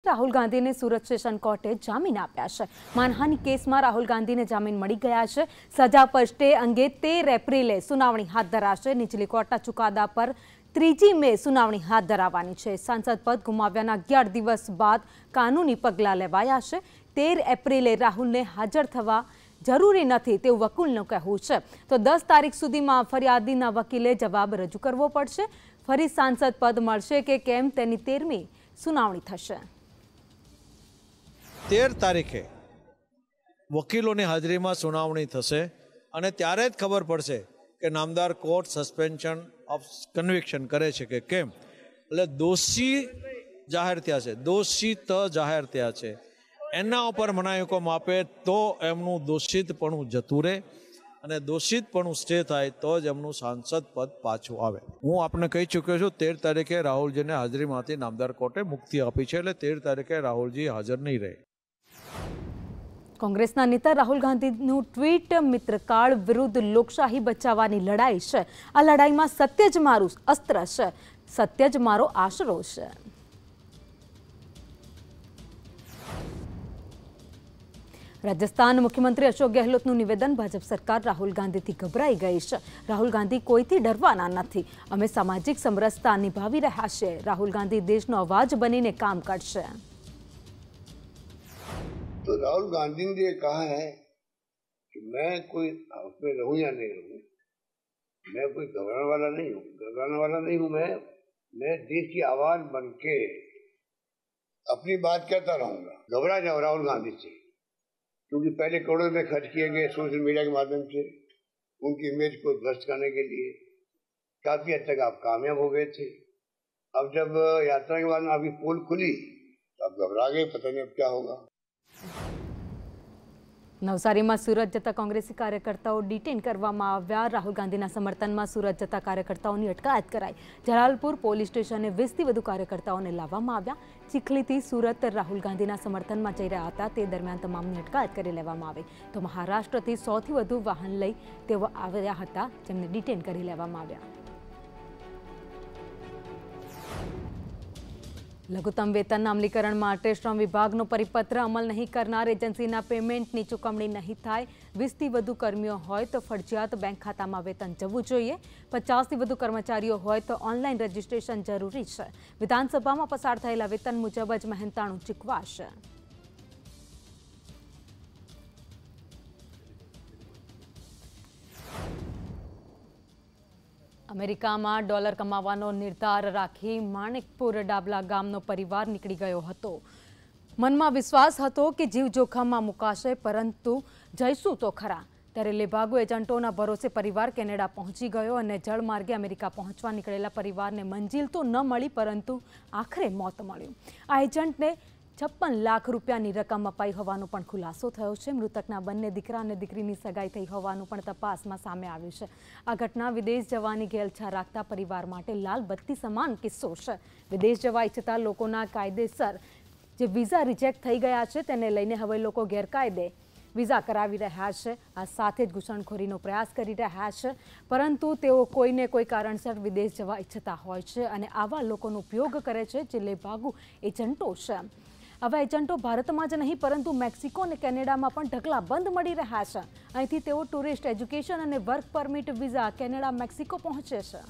રાહુલ ગાંધીને સુરત સેશન કોર્ટે જામીન આપ્યા છે। માનહાનિ કેસમાં રાહુલ ગાંધીને જામીન મળી ગયા છે। સજા પર સ્ટે અંગે 13 એપ્રિલે સુનાવણી હાથ ધરાશે। નીચલી કોર્ટના ચુકાદા પર 3 મે સુનાવણી હાથ ધરાવવાની છે। સાંસદ પદ ગુમાવ્યાના 11 દિવસ બાદ કાનૂની પગલાં લેવાયા છે। 13 એપ્રિલે રાહુલને હાજર થવા જરૂરી નથી તેવું વકીલનું કહેવું છે। તો 10 તારીખ સુધીમાં ફરિયાદીના વકીલે જવાબ રજૂ કરવો પડશે। ફરી સાંસદ પદ મળશે કે કેમ તેની 13મી સુનાવણી થશે। 13 તારીખે વકીલોની હાજરીમાં સુનાવણી થશે અને ત્યારે જ ખબર પડશે કે નામદાર કોર્ટ સસ્પેન્શન ઓફ કન્વિક્શન કરે છે કે કેમ। એટલે દોષી જાહેર થયા છે, દોષિત જાહેર થયા છે, એના ઉપર મનાઈ આપે તો એમનું દોષિતપણું જતું રહે અને દોષિતપણું સ્ટે થાય તો જ એમનું સાંસદ પદ પાછું આવે। હું આપને કહી ચૂક્યો છું 13 તારીખે રાહુલજીને હાજરીમાંથી નામદાર કોર્ટે મુક્તિ આપી છે, એટલે 13 તારીખે રાહુલજી હાજર નહીં રહે। કોંગ્રેસના નેતા રાહુલ ગાંધીનું ટ્વીટ મિત્રકાળ વિરુદ્ધ લોકશાહી બચાવવાની લડાઈ છે। આ લડાઈમાં સત્ય જ મારું અસ્ત્ર છે, સત્ય જ મારો આશરો છે। રાજસ્થાન મુખ્યમંત્રી અશોક ગેહલોતનું નિવેદન ભાજપ સરકાર રાહુલ ગાંધીથી ગભરાઈ ગઈ છે। રાહુલ ગાંધી કોઈથી ડરવાના નથી, અમે સામાજિક સમરસતા નિભાવી રહ્યા છીએ। રાહુલ गांधी દેશનો અવાજ બનીને કામ કરશે। तो राहुल गांधी ने ये कहा है कि मैं कोई उसमें रहूं या नहीं रहूं, मैं कोई घबराने वाला नहीं हूं, मैं देश की आवाज बन के अपनी बात कहता रहूंगा। घबरा जाओ राहुल गांधी से, क्योंकि पहले करोड़ों रुपए खर्च किए गए सोशल मीडिया के माध्यम से उनकी इमेज को ध्वस्त करने के लिए। काफी हद तक आप कामयाब हो गए थे। अब जब यात्रा के बाद अभी पोल खुली तो आप घबरा गए, पता नहीं अब क्या होगा। નવસારીમાં સુરત જતા કોંગ્રેસી કાર્યકર્તાઓ ડિટેન કરવામાં આવ્યા। રાહુલ ગાંધીના સમર્થનમાં સુરત જતા કાર્યકર્તાઓની અટકાયત કરાઈ। જલાલપુર પોલીસ સ્ટેશને 20થી વધુ કાર્યકર્તાઓને લાવવામાં આવ્યા। ચીખલીથી સુરત રાહુલ ગાંધીના સમર્થનમાં જઈ રહ્યા હતા તે દરમિયાન તમામની અટકાયત કરી લેવામાં આવી। તો મહારાષ્ટ્રથી 100થી વધુ વાહન લઈ તેઓ આવ્યા હતા, જેમને ડિટેન કરી લેવામાં આવ્યા। લઘુત્તમ વેતનના અમલીકરણ માટે શ્રમ વિભાગનો પરિપત્ર અમલ નહીં કરનાર એજન્સીના પેમેન્ટની ચૂકવણી નહીં થાય। 20થી વધુ કર્મીઓ હોય તો ફરજિયાત બેંક ખાતામાં વેતન જવું જોઈએ। 50થી વધુ કર્મચારીઓ હોય તો ઓનલાઈન રજીસ્ટ્રેશન જરૂરી છે। વિધાનસભામાં પસાર થયેલા વેતન મુજબ જ મહેનતાણું ચૂકવાશે। અમેરિકામાં ડોલર કમાવાનો નિર્ધાર રાખી માણેકપુર ડાબલા ગામનો પરિવાર નીકળી ગયો હતો। મનમાં વિશ્વાસ હતો કે જીવ જોખમમાં મુકાશે, પરંતુ જઈશું તો ખરા। ત્યારે લેભાગુ એજન્ટોના ભરોસે પરિવાર કેનેડા પહોંચી ગયો અને જળમાર્ગે અમેરિકા પહોંચવા નીકળેલા પરિવારને મંજિલ તો ન મળી, પરંતુ આખરે મોત મળ્યું। આ એજન્ટને 56 લાખ રૂપિયાની રકમ અપાઈ હોવાનો પણ ખુલાસો થયો છે। મૃતકના બંને દીકરા અને દીકરીની સગાઈ થઈ હોવાનું પણ તપાસમાં સામે આવ્યું છે। આ ઘટના વિદેશ જવાની ઘેલછા રાખતા પરિવાર માટે લાલ બત્તી સમાન કિસ્સો છે। વિદેશ જવા ઈચ્છતા લોકોના કાયદેસર જે વિઝા રિજેક્ટ થઈ ગયા છે તેને લઈને હવે લોકો ગેરકાયદે વિઝા કરાવી રહ્યા છે। આ સાથે જ ઘૂસણખોરીનો પ્રયાસ કરી રહ્યા છે, પરંતુ તેઓ કોઈને કોઈ કારણસર વિદેશ જવા ઈચ્છતા હોય છે અને આવા લોકોનો ઉપયોગ કરે છે જે લેભાગુ એજન્ટો છે। આવા એજન્ટો ભારતમાં જ નહીં પરંતુ મેક્સિકો અને કેનેડામાં પણ ઢગલાબંધ મળી રહ્યા છે। અહીંથી તેઓ ટુરિસ્ટ, એજ્યુકેશન અને work permit visa Canada, Mexico પહોંચે છે।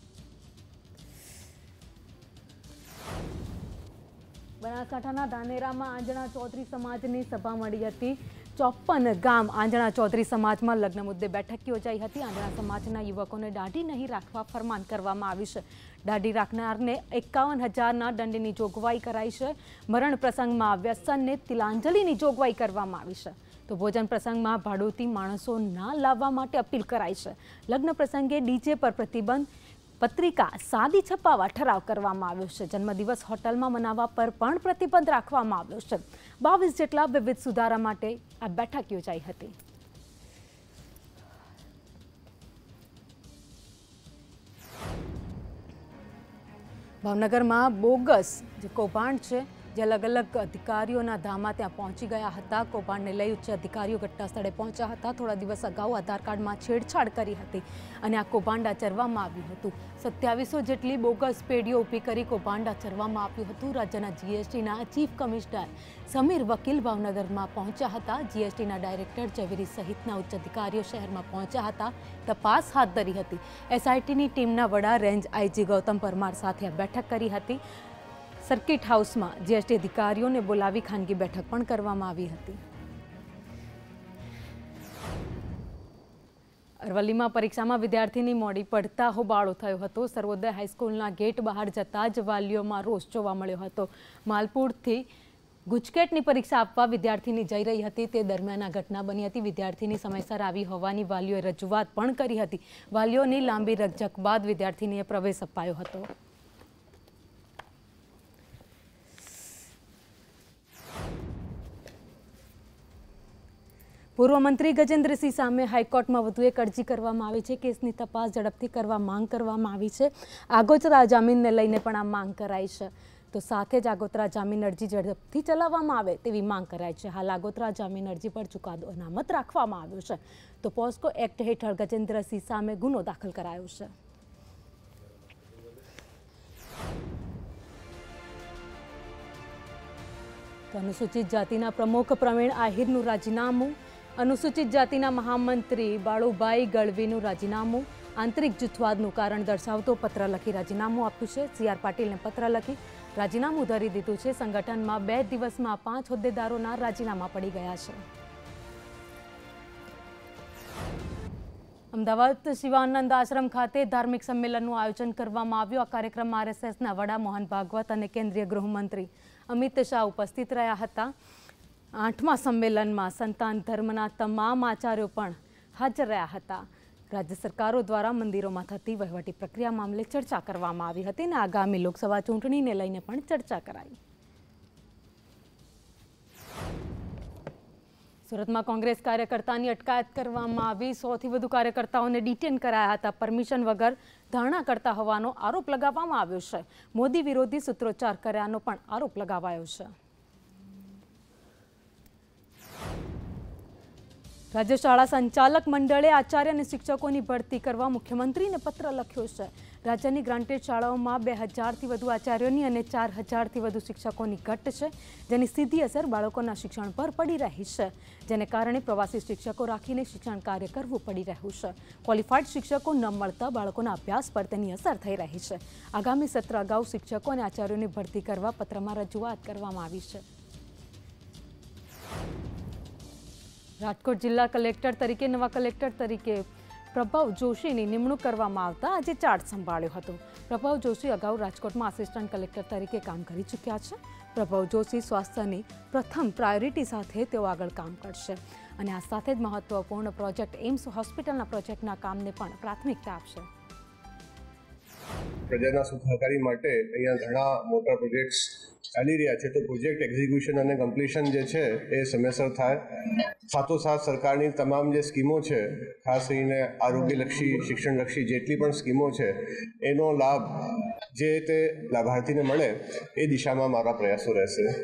બનાસકાંઠાના ધાનેરામાં આંજણા ચૌધરી સમાજની સભા મળી હતી। 54 ગામ આંજણા ચૌધરી સમાજમાં લગ્ન મુદ્દે બેઠક યોજાઈ હતી। આંજણા સમાજના યુવકોને દાઢી નહીં રાખવા ફરમાન કરવામાં આવ્યું છે। દાઢી રાખનારને 51,000ના દંડની જોગવાઈ કરાઈ છે। મરણ પ્રસંગમાં વ્યસનને તિલાંજલિની જોગવાઈ કરવામાં આવી છે। તો ભોજન પ્રસંગમાં ભાડુતી માણસો ના લાવવા માટે અપીલ કરાઈ છે। લગ્ન પ્રસંગે ડીજે પર પ્રતિબંધ, પત્રિકા સાદી છપાવવા ઠરાવ કરવામાં આવ્યો છે। જન્મદિવસ હોટલમાં મનાવવા પર પણ પ્રતિબંધ રાખવામાં આવ્યો છે। 22 જેટલા વિવિધ સુધારા માટે આ બેઠક યોજાઈ હતી। ભાવનગરમાં બોગસ જે કૌભાંડ છે જે અલગ અલગ અધિકારીઓના ધામા ત્યાં પહોંચી ગયા હતા। કૌભાંડને લઈ ઉચ્ચ અધિકારીઓ ઘટના સ્થળે પહોંચ્યા હતા। થોડા દિવસ અગાઉ આધાર કાર્ડમાં છેડછાડ કરી હતી અને આ કૌભાંડ આચરવામાં આવ્યું હતું। 2700 જેટલી બોગસ પેઢીઓ ઊભી કરી કૌભાંડ આચરવામાં આવ્યું હતું। રાજ્યના જીએસટીના ચીફ કમિશનર સમીર વકીલ ભાવનગરમાં પહોંચ્યા હતા। જીએસટીના ડાયરેક્ટર ઝવેરી સહિતના ઉચ્ચ અધિકારીઓ શહેરમાં પહોંચ્યા હતા, તપાસ હાથ ધરી હતી। એસઆઈટીની ટીમના વડા રેન્જ આઈજી ગૌતમ પરમાર સાથે બેઠક કરી હતી। સર્કિટ હાઉસમાં જીએસટી અધિકારીઓને બોલાવી ખાનગી બેઠક પણ કરવામાં આવી હતી। અરવલ્લીમાં પરીક્ષામાં વિદ્યાર્થીની મોડી પડતા હોબાળો થયો હતો। સર્વોદય હાઈસ્કૂલના ગેટ બહાર જતા જ વાલીઓમાં રોષ જોવા મળ્યો હતો। માલપુરથી ગુજકેટની પરીક્ષા આપવા વિદ્યાર્થીની જઈ રહી હતી તે દરમિયાન આ ઘટના બની હતી। વિદ્યાર્થીની સમયસર આવી હોવાની વાલીઓએ રજૂઆત પણ કરી હતી। વાલીઓની લાંબી રકઝક બાદ વિદ્યાર્થીનીએ પ્રવેશ અપાયો હતો। પૂર્વ મંત્રી ગજેન્દ્રસિંહ સામે હાઈકોર્ટમાં વધુ એક અરજી કરવામાં આવી છે। કેસની તપાસ ઝડપથી કરવા માંગ કરવામાં આવી છે। આગોતરા જામીનને લઈને પણ આ માંગ કરાઈ છે, તો સાથે જ આગોતરા જામીન અરજી ઝડપથી ચલાવવામાં આવે તેવી માંગ કરાઈ છે। હાલ આગોતરા જામીન અરજી પર ચુકાદો અનામત રાખવામાં આવ્યો છે, તો પોસ્કો એક્ટ હેઠળ ગજેન્દ્રસિંહ સામે ગુનો દાખલ કરાયો છે। તો અનુસૂચિત જાતિના પ્રમુખ પ્રવીણ આહિરનું રાજીનામું, અનુસૂચિત જાતિના મહામંત્રી બાળુભાઈ ગળવીનું રાજીનામું, આંતરિક જૂથવાદનું કારણ દર્શાવતો પત્ર લખી રાજીનામું આપ્યું છે। CR પાટીલને પત્ર લખી રાજીનામું ધરી દીધું છે। સંગઠનમાં 2 દિવસમાં 5 હોદ્દેદારોના રાજીનામા પડી ગયા છે। અમદાવાદ શિવાનંદ આશ્રમ ખાતે ધાર્મિક સંમેલનનું આયોજન કરવામાં આવ્યું। આ કાર્યક્રમમાં RSSના વડા મોહન ભાગવત અને કેન્દ્રીય ગૃહમંત્રી અમિત શાહ ઉપસ્થિત રહ્યા હતા। 8મા સંમેલનમાં સંતાન ધર્મના તમામ આચાર્યો પણ હાજર રહ્યા હતા। રાજ્ય સરકારો દ્વારા મંદિરોમાં થતી વહીવટી પ્રક્રિયા મામલે ચર્ચા કરવામાં આવી હતી અને આગામી લોકસભા ચૂંટણીને લઈને પણ ચર્ચા કરાઈ। સુરતમાં કોંગ્રેસ કાર્યકર્તાની અટકાયત કરવામાં આવી। 100થી વધુ કાર્યકર્તાઓને ડિટેન કરાયા હતા। પરમિશન વગર ધારણા કરતા હોવાનો આરોપ લગાવવામાં આવ્યો છે। મોદી વિરોધી સૂત્રોચ્ચાર કર્યાનો પણ આરોપ લગાવાયો છે। રાજ્ય શાળા સંચાલક મંડળે આચાર્ય અને શિક્ષકોની ભરતી કરવા મુખ્યમંત્રીને પત્ર લખ્યો છે। રાજ્યની ગ્રાન્ટેડ શાળાઓમાં 2000થી વધુ આચાર્યોની અને 4000થી વધુ શિક્ષકોની ઘટ છે, જેની સીધી અસર બાળકોના શિક્ષણ પર પડી રહી છે, જેને કારણે પ્રવાસી શિક્ષકો રાખીને શિક્ષણ કાર્ય કરવું પડી રહ્યું છે। ક્વોલિફાઈડ શિક્ષકો ન મળતા બાળકોના અભ્યાસ પર તેની અસર થઈ રહી છે। આગામી સત્ર અગાઉ શિક્ષકો અને આચાર્યોની ભરતી કરવા પત્રમાં રજૂઆત કરવામાં આવી છે। રાજકોટ જિલ્લા કલેક્ટર તરીકે નવા કલેક્ટર તરીકે પ્રભાવ જોશીની નિમણૂક કરવામાં આવતા આજે ચાર્જ સંભાળ્યો હતો। પ્રભાવ જોશી અગાઉ રાજકોટમાં આસિસ્ટન્ટ કલેક્ટર તરીકે કામ કરી ચૂક્યા છે। પ્રભાવ જોશી સ્વાસ્થ્યની પ્રથમ પ્રાયોરિટી સાથે તેઓ આગળ કામ કરશે અને આ સાથે જ મહત્વપૂર્ણ પ્રોજેક્ટ એમ્સ હોસ્પિટલના પ્રોજેક્ટના કામને પણ પ્રાથમિકતા આપશે। પ્રજાના સુખાકારી માટે અહીંયા ઘણા મોટા પ્રોજેક્ટ્સ ચાલી રહ્યા છે, તો પ્રોજેક્ટ એક્ઝિક્યુશન અને કમ્પ્લીશન જે છે એ સમયસર થાય। સાથોસાથ સરકારની તમામ જે સ્કીમો છે, ખાસ કરીને આરોગ્યલક્ષી, શિક્ષણલક્ષી જેટલી પણ સ્કીમો છે એનો લાભ જે તે લાભાર્થીને મળે એ દિશામાં મારા પ્રયાસો રહેશે।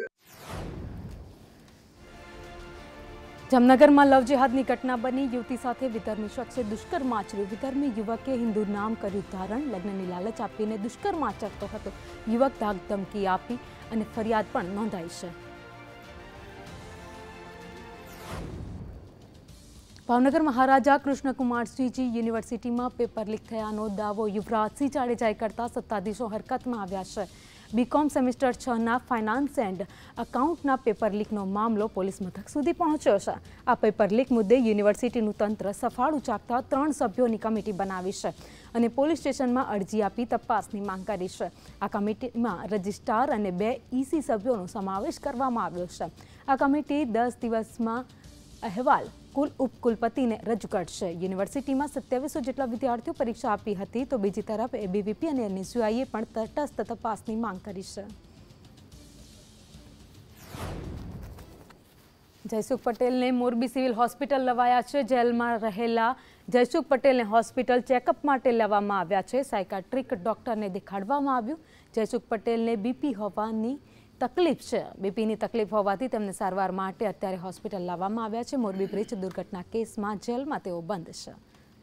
જામનગરમાં લવ જેહાદની ઘટના બની। યુવતી સાથે વિધર્મી શખ્સે દુષ્કર્મ આચર્યું। વિધર્મી યુવકે હિન્દુ નામ કર્યું ધારણ, લગ્નની લાલચ આપીને દુષ્કર્મ આચરતો હતો। યુવક ધાક ધમકી આપી અને ફરિયાદ પણ નોંધાઈ છે। ભાવનગર મહારાજા કૃષ્ણકુમારસિંહજી યુનિવર્સિટીમાં પેપર લીક થયાનો દાવો યુવરાજસિંહ જાડેજાએ કરતા સત્તાધીશો હરકતમાં આવ્યા છે। બીકોમ સેમિસ્ટર 6ના ફાઇનાન્સ એન્ડ અકાઉન્ટના પેપર લીકનો મામલો પોલીસ મથક સુધી પહોંચ્યો છે। આ પેપર લીક મુદ્દે યુનિવર્સિટીનું તંત્ર સફાળું ચાકતા 3 સભ્યોની કમિટી બનાવી છે અને પોલીસ સ્ટેશનમાં અરજી આપી તપાસની માંગ કરી છે। આ કમિટીમાં રજિસ્ટ્રાર અને 2 EC સભ્યોનો સમાવેશ કરવામાં આવ્યો છે। આ કમિટી 10 દિવસમાં અહેવાલ કુલ ઉપકુલપતિને રજૂ કરશે। યુનિવર્સિટીમાં 2700 જેટલા વિદ્યાર્થીઓ પરીક્ષા આપી હતી, તો બીજી તરફ ABVP અને NSUIએ પણ તટસ્થ તપાસની માંગ કરી છે। જયસુખ પટેલને મોરબી સિવિલ હોસ્પિટલ લવાયા છે। જેલમાં રહેલા જયસુખ પટેલને હોસ્પિટલ ચેકઅપ માટે લેવામાં આવ્યા છે। સાયકાટ્રિક ડોક્ટરને દેખાડવામાં આવ્યું। જયસુખ પટેલને BP હોવાની તકલીફ છે. બીપીની તકલીફ હોવાથી તેમને સારવાર માટે અત્યારે હોસ્પિટલ લાવવામાં આવ્યા છે. મોરબી બ્રિજ દુર્ઘટના કેસમાં જેલમાં તેઓ બંધ છે.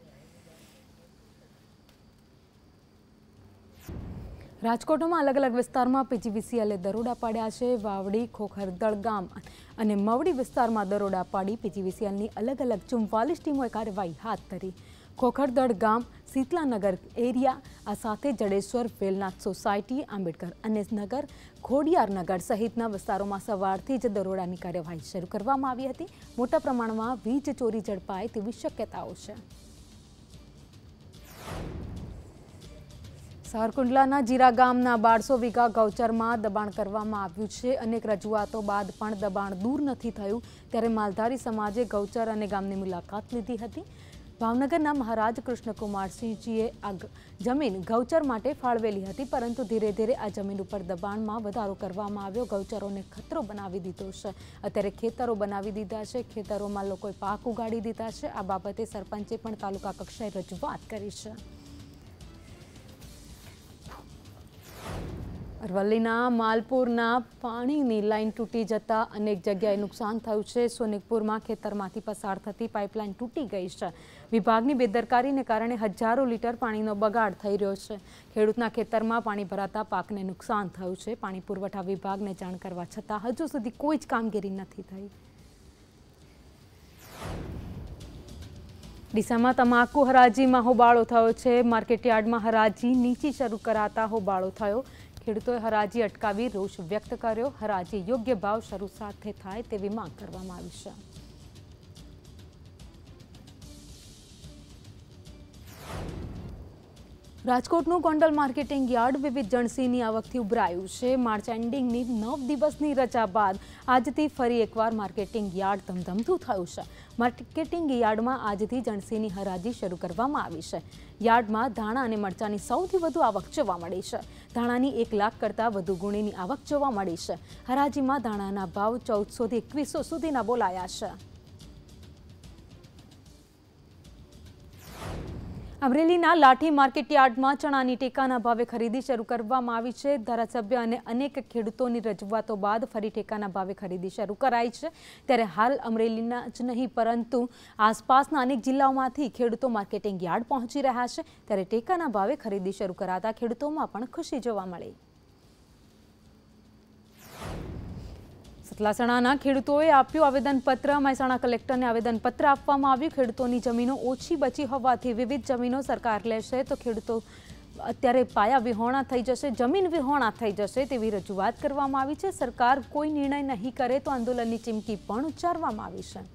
રાજકોટમાં અલગ અલગ વિસ્તારમાં પીજીવીસીએલે દરોડા પાડ્યા છે. વાવડી, ખોખરદળ ગામ અને મવડી વિસ્તારમાં દરોડા પાડી પીજીવીસીએલની અલગ અલગ 44 ટીમોએ કાર્યવાહી હાથ ધરી. ખોખરદળ ગામ, શીતલાનગર એરિયા, આ સાથે જડેશ્વર, વેલનાથ સોસાયટી, આંબેડકર અનેસનગર, ખોડિયારનગર સહિતના વિસ્તારોમાં સવારથી જ દરોડાની કાર્યવાહી શરૂ કરવામાં આવી હતી. મોટા પ્રમાણમાં વીજ ચોરી ઝડપાય તેવી શક્યતાઓ છે. સારકુંડલાના જીરા ગામના 1200 વીઘા ગૌચરમાં દબાણ કરવામાં આવ્યું છે. અનેક રજૂઆતો બાદ પણ દબાણ દૂર નથી થયું. ત્યારે માલધારી સમાજે ગૌચર અને ગામની મુલાકાત લીધી હતી. ભાવનગરના મહારાજ કૃષ્ણકુમારસિંહજીએ આ જમીન ગૌચર માટે ફાળવેલી હતી, પરંતુ ધીરે ધીરે આ જમીન ઉપર દબાણમાં વધારો કરવામાં આવ્યો. ગૌચરોને ખતરો બનાવી દીધો છે. અત્યારે ખેતરો બનાવી દીધા છે. ખેતરોમાં લોકોએ પાક ઉગાડી દીધા છે. આ બાબતે સરપંચે પણ તાલુકા કક્ષાએ રજૂઆત કરી છે. અરવલ્લીના માલપુરના પાણીની લાઇન તૂટી જતા અનેક જગ્યાએ નુકસાન થયું છે. સોનિકપુરમાં ખેતરમાંથી પસાર થતી પાઇપલાઇન તૂટી ગઈ છે. વિભાગની બેદરકારીને કારણે હજારો લીટર પાણીનો બગાડ થઈ રહ્યો છે. ખેડૂતના ખેતરમાં પાણી ભરાતા પાકને નુકસાન થયું છે. પાણી પુરવઠા વિભાગને જાણ કરવા છતાં હજુ સુધી કોઈ જ કામગીરી નથી થઈ. ડીસામાં તમાકુ હરાજીમાં હોબાળો થયો છે. માર્કેટયાર્ડમાં હરાજી નીચી શરૂ કરાતા હોબાળો થયો. ખેડૂતોએ હરાજી અટકાવી રોષ વ્યક્ત કર્યો. હરાજી યોગ્ય ભાવ શરૂ સાથે થાય તેવી માંગ કરવામાં આવી છે. રાજકોટનું ગોંડલ માર્કેટિંગ યાર્ડ વિવિધ જણસીની આવકથી ઉભરાયું છે. માર્ચ એન્ડિંગની 9 દિવસની રજા બાદ આજથી ફરી એકવાર માર્કેટિંગ યાર્ડ ધમધમતું થયું છે. માર્કેટિંગ યાર્ડમાં આજથી જણસીની હરાજી શરૂ કરવામાં આવી છે. યાર્ડમાં ધાણા અને મરચાની સૌથી વધુ આવક જોવા મળી છે. ધાણાની 1 લાખ કરતાં વધુ ગુણીની આવક જોવા મળી છે. હરાજીમાં ધાણાના ભાવ 1400 થી 2100 સુધીના બોલાયા છે. અમરેલીના લાઠી માર્કેટયાર્ડમાં ચણાની ટેકાના ભાવે ખરીદી શરૂ કરવામાં આવી છે. ધારાસભ્ય અને અનેક ખેડૂતોની રજૂઆતો બાદ ફરી ટેકાના ભાવે ખરીદી શરૂ કરાઈ છે. ત્યારે હાલ અમરેલીના જ નહીં પરંતુ આસપાસના અનેક જિલ્લાઓમાંથી ખેડૂતો માર્કેટિંગ યાર્ડ પહોંચી રહ્યા છે. ત્યારે ટેકાના ભાવે ખરીદી શરૂ કરાતા ખેડૂતોમાં પણ ખુશી જોવા મળી. સતલાસણાના ખેડૂતોએ આપ્યું આવેદનપત્ર. મહેસાણા કલેક્ટરને આવેદનપત્ર આપવામાં આવ્યું. ખેડૂતોની જમીનો ઓછી બચી હોવાથી વિવિધ જમીનો સરકાર લેશે તો ખેડૂતો અત્યારે પાયા વિહોણા થઈ જશે, જમીન વિહોણા થઈ જશે તેવી રજૂઆત કરવામાં આવી છે. સરકાર કોઈ નિર્ણય નહીં કરે તો આંદોલનની ચીમકી પણ ઉચ્ચારવામાં આવી છે.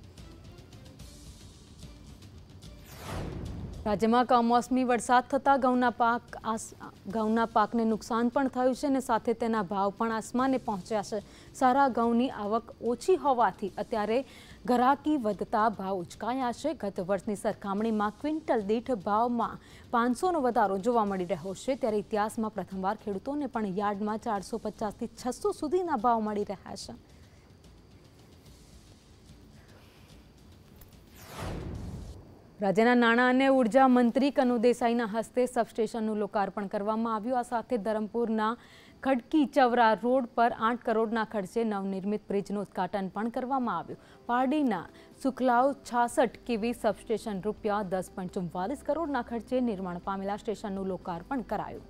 રાજ્યમાં કમોસમી વરસાદ થતાં ઘઉંના પાકને નુકસાન પણ થયું છે અને સાથે તેના ભાવ પણ આસમાને પહોંચ્યા છે. સારા ઘઉંની આવક ઓછી હોવાથી અત્યારે ઘરાકી વધતા ભાવ ઉચકાયા છે. ગત વર્ષની સરખામણીમાં ક્વિન્ટલ દીઠ ભાવમાં 500નો વધારો જોવા મળી રહ્યો છે. ત્યારે ઇતિહાસમાં પ્રથમવાર ખેડૂતોને પણ યાર્ડમાં 450 થી 600 સુધીના ભાવ મળી રહ્યા છે. રાજ્યના નાણાં અને ઉર્જા મંત્રી કનુ દેસાઈના હસ્તે સબસ્ટેશનનું લોકાર્પણ કરવામાં આવ્યું. આ સાથે ધરમપુરના ખડકી ચવરા રોડ પર 8 કરોડના ખર્ચે નવનિર્મિત બ્રિજનું ઉદ્ઘાટન પણ કરવામાં આવ્યું. પારડીના સુખલાવ 66 કેવી સબસ્ટેશન રૂપિયા 10.44 કરોડના ખર્ચે નિર્માણ પામેલા સ્ટેશનનું લોકાર્પણ કરાયું.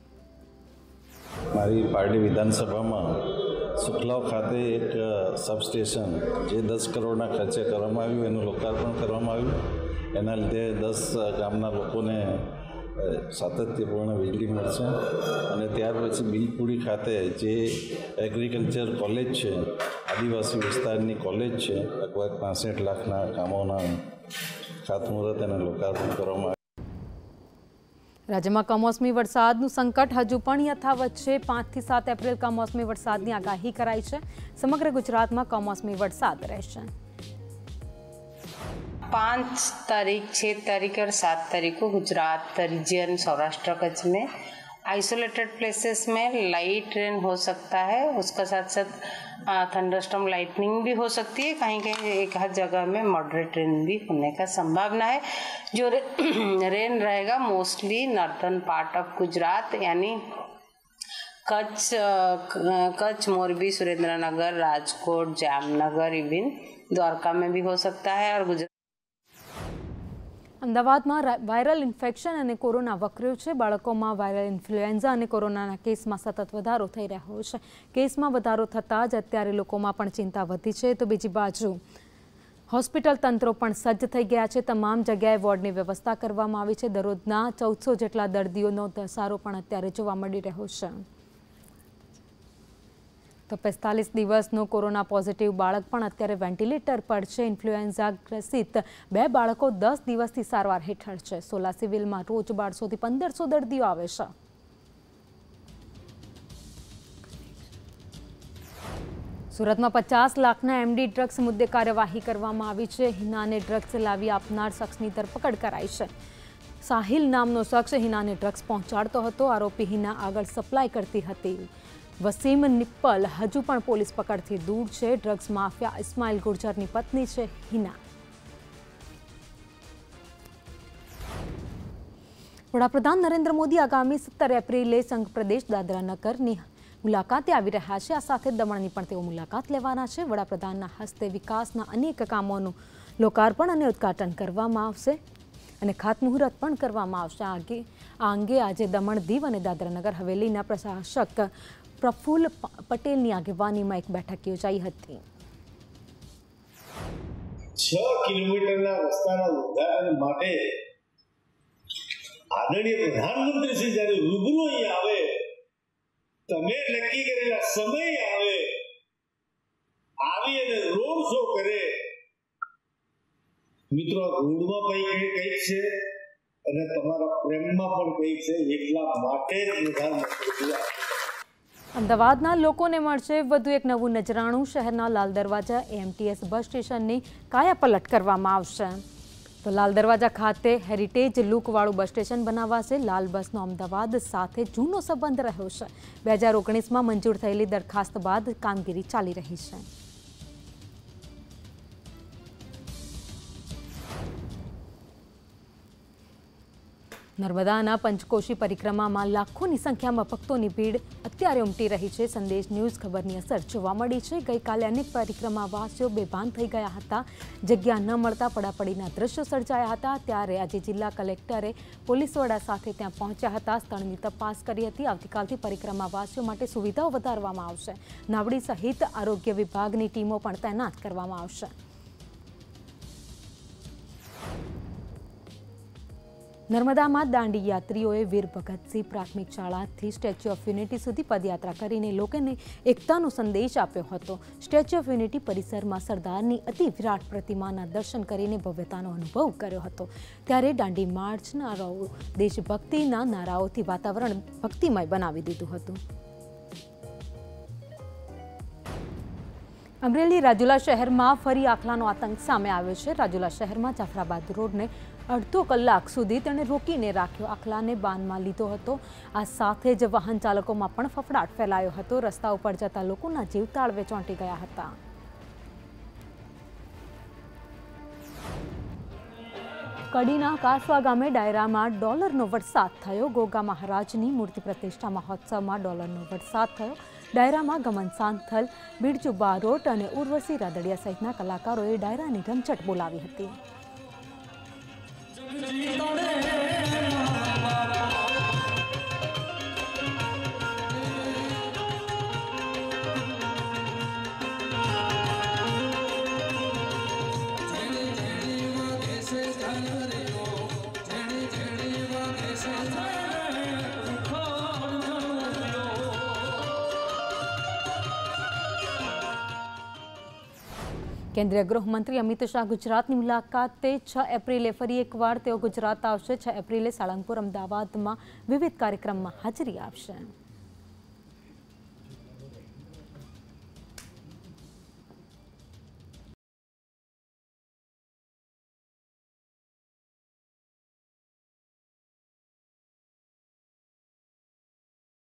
મારી પારડી વિધાનસભામાં સુખલાવ ખાતે એક સબસ્ટેશન જે 10 કરોડના ખર્ચે કરવામાં આવ્યું એનું લોકાર્પણ કરવામાં આવ્યું. એના લીધે 10 ગામના લોકોને સાતત્યપૂર્ણ વીજળી મળશે. અને ત્યાર પછી બિલપુરી ખાતે જે એગ્રીકલ્ચર કોલેજ છે, આદિવાસી વિસ્તારની કોલેજ છે, લગભગ 65 લાખના કામોના ખાતમુહૂર્ત અને લોકાર્પણ કરવામાં આવ્યું. રાજ્યમાં કમોસમી વરસાદનું સંકટ હજુ પણ યથાવત છે. 5 થી 7 એપ્રિલ કમોસમી વરસાદની આગાહી કરાઈ છે. સમગ્ર ગુજરાતમાં કમોસમી વરસાદ રહેશે. 5 तारीख, 6 तारीख और 7 तारीख को गुजरात रीजन सौराष्ट्र कच्छ में आइसोलेटेड प्लेसेस में लाइट रेन हो सकता है. उसका साथ साथ थंडरस्टॉर्म लाइटनिंग भी हो सकती है. कहीं कहीं एक हर जगह में मॉडरेट रेन भी होने का संभावना है. जो रेन रहेगा mostly northern part of Gujarat यानी कच्छ, मोरबी, सुरेंद्रनगर, राजकोट, जामनगर, इवन द्वारका में भी हो सकता है। और गुजरात અમદાવાદમાં વાયરલ ઇન્ફેક્શન અને કોરોના વકર્યો છે। બાળકોમાં વાયરલ ઇન્ફ્લુએન્ઝા અને કોરોનાના કેસમાં સતત વધારો થઈ રહ્યો છે। કેસમાં વધારો થતાં જ અત્યારે લોકોમાં પણ ચિંતા વધી છે। તો બીજી બાજુ હોસ્પિટલ તંત્રો પણ સજ્જ થઈ ગયા છે। તમામ જગ્યાએ વોર્ડની વ્યવસ્થા કરવામાં આવી છે। દરરોજના 1400 જેટલા દર્દીઓનો ધસારો પણ અત્યારે જોવા મળી રહ્યો છે। તો 45 દિવસનો કોરોના પોઝિટિવ બાળક પણ અત્યારે વેન્ટિલેટર પર છે। ઇન્ફ્લુએન્ઝા ગ્રસિત 2 બાળકો 10 દિવસથી સારવાર હેઠળ છે। સોલા સિવિલમાં રોજ 1200 થી 1500 દર્દીઓ આવે છે। સુરતમાં 50 લાખના એમડી ડ્રગ્સ મુદ્દે કાર્યવાહી કરવામાં આવી છે। હિનાને ડ્રગ્સ લાવી આપનાર શખ્સની ધરપકડ કરાઈ છે। સાહિલ નામનો શખ્સ હિનાને ડ્રગ્સ પહોંચાડતો હતો। આરોપી હિના આગળ સપ્લાય કરતી હતી। વસીમ નિપ્પલ હજુ પણ પોલીસ પકડથી દૂર છે। ડ્રગ્સ માફિયા ઇસ્માઇલ ગુર્જરની પત્ની છે હિના। વડાપ્રધાન નરેન્દ્ર મોદી આગામી 17 એપ્રિલે સંઘ પ્રદેશ દાદરા નગરની મુલાકાતે આવી રહ્યા છે। આ સાથે દમણની પણ તેઓ મુલાકાત લેવાના છે। વડાપ્રધાનના હસ્તે વિકાસના અનેક કામોનું લોકાર્પણ અને ઉદ્ઘાટન કરવામાં આવશે અને ખાતમુહૂર્ત પણ કરવામાં આવશે। આ અંગે આજે દમણ, દીવ અને દાદરા નગર હવેલીના પ્રશાસક પ્રફુલ્લ પટેલની આગેવાનીમાં એક બેઠક યોજાઈ હતી। 6 કિલોમીટરના રસ્તાના ઉદ્ઘાટન માટે આદરણીય પ્રધાનમંત્રી શ્રી જ્યારે રૂબરૂ અહીં આવે, તમે નક્કી કરેલા સમય આવે, આવી અને રોડ શો કરે, મિત્રો રોડમાં કંઈક છે અને તમારા પ્રેમમાં પણ કંઈક છે, એટલા માટે જ પ્રધાનમંત્રી અમદાવાદના લોકોને મળશે વધુ એક નવું નજરાણું। શહેરના લાલ દરવાજા એએમટીએસ બસ સ્ટેશનની કાયાપલટ કરવામાં આવશે। તો લાલ દરવાજા ખાતે હેરિટેજ લુકવાળું બસ સ્ટેશન બનાવાશે। લાલ બસનો અમદાવાદ સાથે જૂનો સંબંધ રહ્યો છે। 2019માં મંજૂર થયેલી દરખાસ્ત બાદ કામગીરી ચાલી રહી છે। નર્મદાના પંચકોશી પરિક્રમામાં લાખોની સંખ્યામાં ભક્તોની ભીડ અત્યારે ઉમટી રહી છે। સંદેશ ન્યૂઝ ખબરની અસર જોવા મળી છે। ગઈકાલે અનેક પરિક્રમાવાસીઓ બેભાન થઈ ગયા હતા। જગ્યા ન મળતા પડાપડીના દ્રશ્યો સર્જાયા હતા। ત્યારે આજે જિલ્લા કલેક્ટરે પોલીસ વડા સાથે ત્યાં પહોંચ્યા હતા, સ્થળની તપાસ કરી હતી। આવતીકાલથી પરિક્રમાવાસીઓ માટે સુવિધાઓ વધારવામાં આવશે। નાવડી સહિત આરોગ્ય વિભાગની ટીમો પણ તૈનાત કરવામાં આવશે। નર્મદામાં દાંડી યાત્રીઓએ વીર ભગતસિંહ પ્રાથમિક શાળાથી સ્ટેચ્યુ ઓફ યુનિટી સુધી પદયાત્રા કરીને લોકોને એકતાનો સંદેશ આપ્યો હતો। સ્ટેચ્યુ ઓફ યુનિટી પરિસરમાં સરદારની અતિ વિરાટ પ્રતિમાના દર્શન કરીને ભવ્યતાનો અનુભવ કર્યો હતો। ત્યારે દાંડી માર્ચનારાઓ દેશભક્તિના નારાઓથી વાતાવરણ ભક્તિમય બનાવી દીધું હતું। અમરેલી રાજુલા શહેરમાં ફરી આખલાનો આતંક સામે આવ્યો છે। રાજુલા શહેરમાં જાફરાબાદ રોડને અડધો કલાક સુધી તેણે રોકીને રાખ્યો। આખલાને બાનમાં લીધો હતો। આ સાથે જ વાહન ચાલકોમાં પણ ફફડાટ ફેલાયો હતો। રસ્તા ઉપર જતા લોકોના જીવ તાળવે ચોંટી ગયા હતા। કડીના કાસવા ગામે ડાયરામાં ડોલરનો વરસાદ થયો। ગોગા મહારાજની મૂર્તિ પ્રતિષ્ઠા મહોત્સવમાં ડોલરનો વરસાદ થયો। ડાયરામાં ગમન સાંથલ, બિરજુ બારોટ અને ઉર્વશી રાદડિયા સહિતના કલાકારોએ ડાયરાની રમઝટ બોલાવી હતી। કેન્દ્રીય ગૃહમંત્રી અમિત શાહ ગુજરાતની મુલાકાતે 6 એપ્રિલે ફરી એકવાર તેઓ ગુજરાત આવશે। 6 એપ્રિલે સાળંગપુર, અમદાવાદમાં વિવિધ કાર્યક્રમમાં હાજરી આપશે।